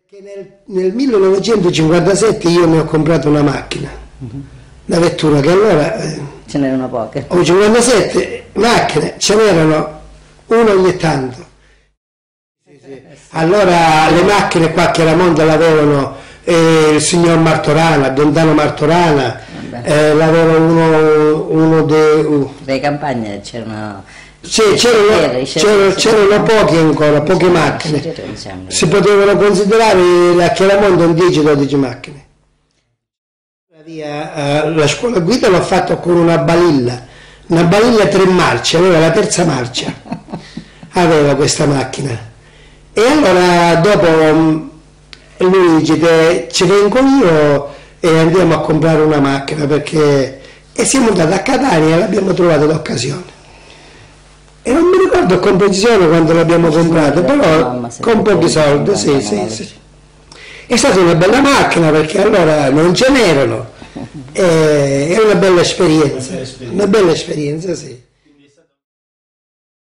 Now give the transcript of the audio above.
Che nel 1957 io mi ho comprato una macchina, una vettura che allora... Ce n'erano poche. O 57 macchine, ce n'erano una ogni tanto. Allora le macchine qua a Chiaramonte l'avevano il signor Martorana, Dondano Martorana, l'aveva uno dei campagne c'erano... Sì, c'erano pochi ancora, poche macchine. Si potevano considerare a Chiaramonte un 10-12 macchine. La scuola guida l'ho fatto con una balilla 3 marce, aveva la terza marcia, aveva questa macchina. E allora dopo lui dice ci vengo io e andiamo a comprare una macchina e siamo andati a Catania e l'abbiamo trovata d'occasione. E non mi ricordo con precisione quando l'abbiamo comprato, però con pochi soldi, sì. È stata una bella macchina perché allora non ce n'erano, è una bella esperienza, sì.